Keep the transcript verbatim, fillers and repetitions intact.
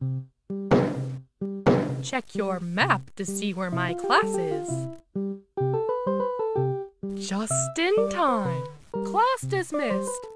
Check your map to see where my class is. Just in time. Class dismissed.